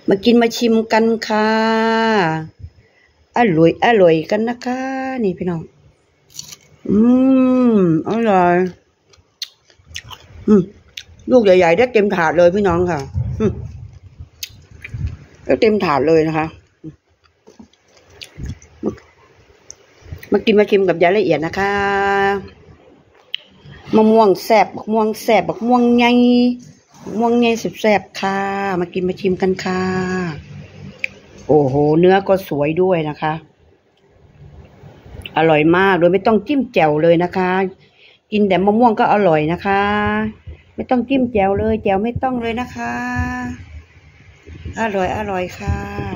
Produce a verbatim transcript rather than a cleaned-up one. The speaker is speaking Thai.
มากินมาชิมกันค่ะอร่อยอร่อยกันนะคะนี่พี่น้องอืมอร่อยอืมลูกใหญ่ๆได้เต็มถาดเลยพี่น้องค่ะอืมได้เต็มถาดเลยนะคะมามากินมาชิมกับยายละเอียดนะคะมะม่วงแซ่บมะม่วงแซ่บมะม่วงใหญ่มะม่วงใหญ่แซ่บๆค่ะมากินมาชิมกันค่ะโอ้โหเนื้อก็สวยด้วยนะคะอร่อยมากโดยไม่ต้องจิ้มแจ่วเลยนะคะกินแต่มะม่วงก็อร่อยนะคะไม่ต้องจิ้มแจ่วเลยแจ่วไม่ต้องเลยนะคะอร่อยอร่อยค่ะ